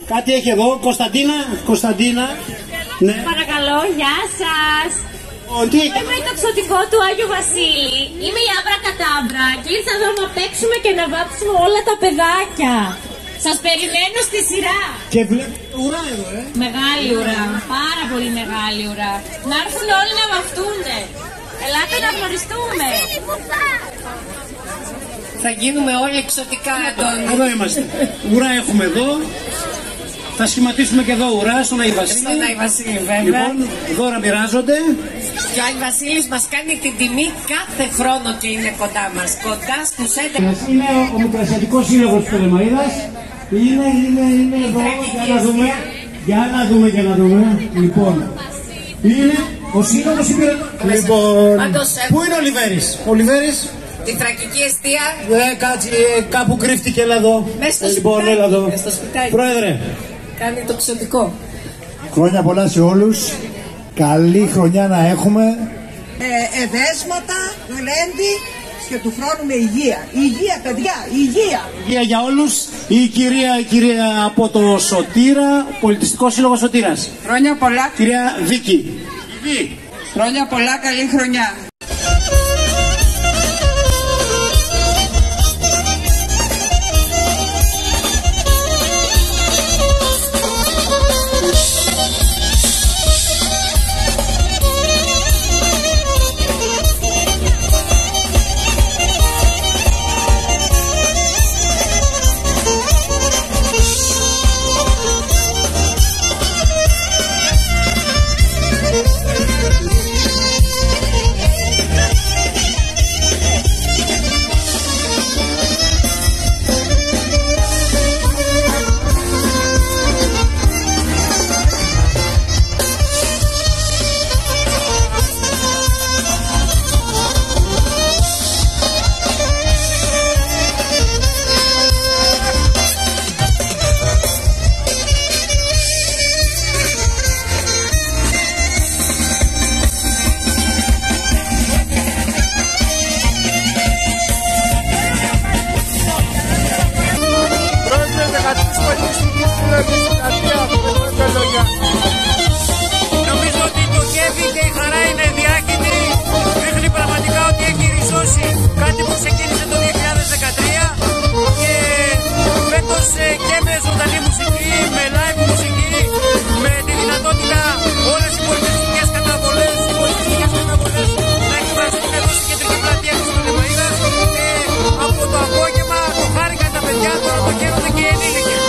Κάτι έχει εδώ, Κωνσταντίνα. Ναι. Παρακαλώ, γεια σας. Είμαι το ξωτικό του Άγιο Βασίλη. Είμαι η Άμπρα Κατάμπρα και ήρθα εδώ να παίξουμε και να βάψουμε όλα τα παιδάκια. Σας περιμένω στη σειρά. Και βλέπετε ουρά εδώ, Μεγάλη ουρά, πάρα πολύ μεγάλη ουρά. Να έρθουν όλοι να βαφτούνται. Ελάτε να γνωριστούμε. Θα γίνουμε όλοι εξωτικά, Αντώνη. Εδώ είμαστε. Ουρά έχουμε εδώ. Θα σχηματίσουμε και εδώ ουρά στον Άγιο Βασίλη. Στον Άγιο Βασίλη, βέβαια. Λοιπόν, δώρα μοιράζονται. Και ο Άγιος Βασίλης μας κάνει την τιμή κάθε χρόνο και είναι κοντά μας. Κοντά στους 11. Είναι ο Μικρασιατικός Σύλλογος της Πτολεμαΐδας. Είναι εδώ. Για να δούμε. Λοιπόν, είναι ο Σύλλογος Υπηρετών. Λοιπόν, πού είναι ο Λιβέρης? Τη θρακική εστία. Κάτσε, κάπου κρύφτηκε, έλα εδώ. Μέσα στο Λοιπόν, σπιτάκι. έλα εδώ. Στο σπιτάκι. Πρόεδρε. Κάνει το ξωτικό. Χρόνια πολλά σε όλους. Καλή χρονιά να έχουμε. Εδέσματα, γλέντι και του χρόνου με υγεία. Υγεία, παιδιά, υγεία. Υγεία για όλους. Η κυρία από το Σωτήρα, Πολιτιστικό Σύλλογο Σωτήρας. Χρόνια πολλά. Κυρία Βίκη. Χρόνια πολλά, καλή χρονιά. Νομίζω ότι το κέφι και η χαρά είναι διάχυτη. Δείχνει πραγματικά ότι έχει ρισώσει κάτι που ξεκίνησε το 2013 και φέτος και με ζωντανή μουσική, με live μουσική, με τη δυνατότητα όλες οι πολιτιστικές καταβολές να εκφραστούν εδώ στην κεντρική πλατεία της Πτολεμαΐδας και από το απόγευμα το χάρηκαν τα παιδιά, τώρα το χαίρονται και οι ενήλικες.